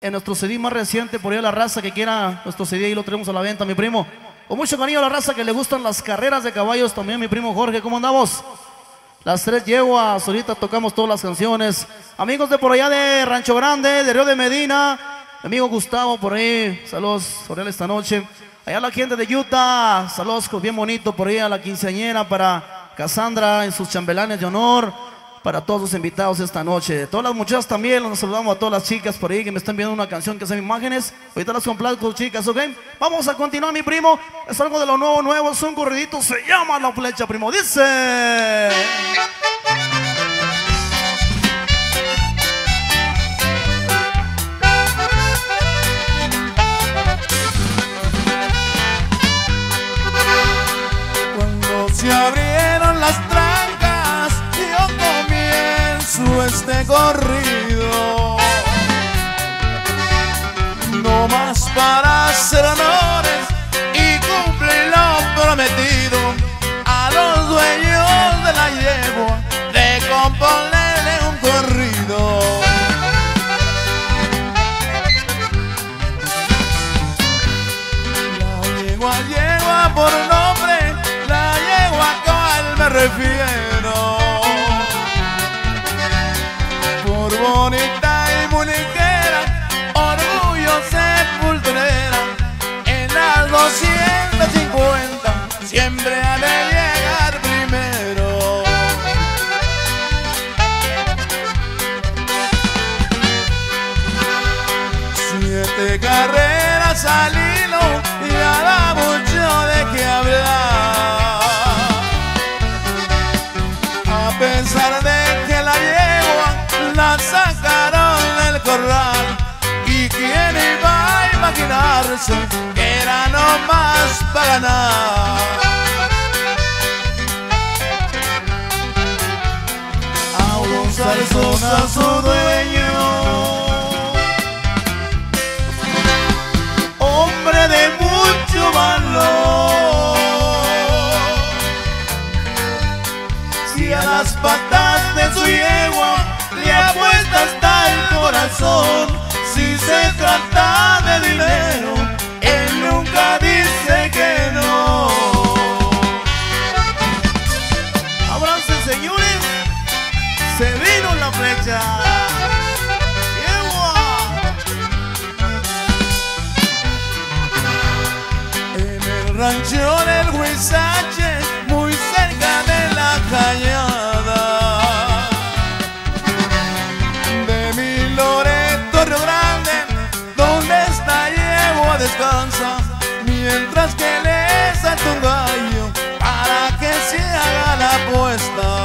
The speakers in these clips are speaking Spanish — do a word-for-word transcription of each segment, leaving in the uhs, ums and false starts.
en nuestro C D más reciente, por ahí a la raza que quiera nuestro C D, ahí lo tenemos a la venta, mi primo. Con mucho cariño a la raza que le gustan las carreras de caballos, también mi primo Jorge, ¿cómo andamos? Las tres yeguas, ahorita tocamos todas las canciones. Amigos de por allá de Rancho Grande, de Río de Medina, mi amigo Gustavo por ahí, saludos por él esta noche. Allá la gente de Utah, saludos bien bonito por ahí a la quinceañera, para Cassandra en sus chambelanes de honor, para todos los invitados esta noche. Todas las muchachas también, nos saludamos a todas las chicas por ahí que me están viendo una canción que hacen imágenes. Ahorita las complazco, chicas, ¿ok? Vamos a continuar, mi primo. Es algo de lo nuevo, nuevo, es un corridito, se llama La Flecha, primo. Dice... Cuando se abrieron las trancas, yo comienzo este corrido, no más para hacer honores y cumplir lo prometido a los dueños de la yegua, de componerle un corrido. La yegua, yegua por nombre, la yegua a cual me refiero, por bonita y muy ligera, orgullo sepulturera, en las doscientas cincuenta siempre ha de llegar primero. Siete carreras al hilo, ya da mucho de qué hablar, a pesar de que la yegua la sacaron del corral, y quién iba a imaginarse que era nomás para ganar. A un salsón a su dueño, hombre de mucho valor, si a las patas de su yegua le apuesta hasta el corazón, si se trata de dinero, él nunca dice que no. Abranse, señores, se vino la flecha. En el rancho del Huizache, muy cerca de la cañada de mi Loreto, Río Grande, donde esta yegua descansa, mientras que le salta un gallo para que se haga la apuesta.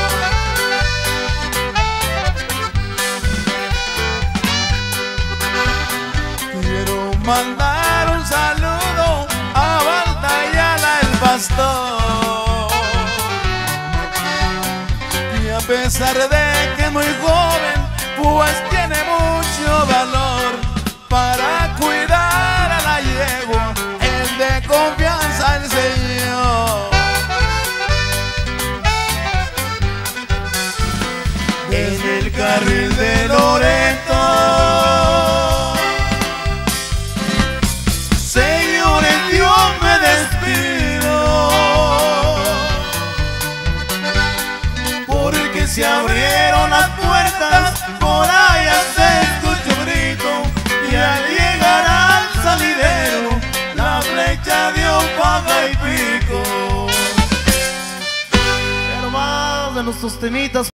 Quiero mandar un saludo a Baltayala el pastor, y a pesar de que es muy joven, pues tiene mucho valor para cuidar a la yegua, el de confianza el Señor. En el carril de Loreto, señores, yo me despido, porque se abrieron las puertas, por allá se escucha un grito, y al llegar al salidero, la flecha dio paga y pico. Pero más de nuestros temitas.